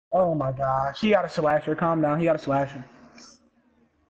Oh my gosh. He got a slasher. Calm down. He got a slasher.